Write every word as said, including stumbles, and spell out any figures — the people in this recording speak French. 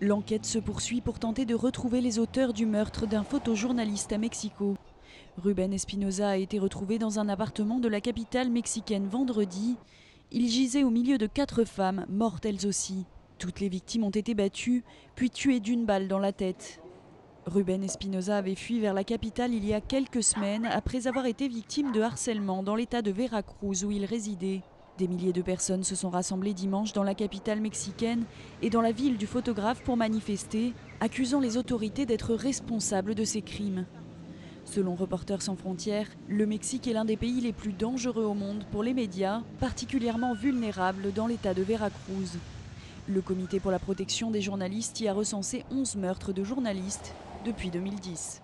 L'enquête se poursuit pour tenter de retrouver les auteurs du meurtre d'un photojournaliste à Mexico. Rubén Espinosa a été retrouvé dans un appartement de la capitale mexicaine vendredi. Il gisait au milieu de quatre femmes, mortes elles aussi. Toutes les victimes ont été battues, puis tuées d'une balle dans la tête. Rubén Espinosa avait fui vers la capitale il y a quelques semaines après avoir été victime de harcèlement dans l'état de Veracruz où il résidait. Des milliers de personnes se sont rassemblées dimanche dans la capitale mexicaine et dans la ville du photographe pour manifester, accusant les autorités d'être responsables de ces crimes. Selon Reporters sans frontières, le Mexique est l'un des pays les plus dangereux au monde pour les médias, particulièrement vulnérables dans l'état de Veracruz. Le Comité pour la protection des journalistes y a recensé onze meurtres de journalistes depuis deux mille dix.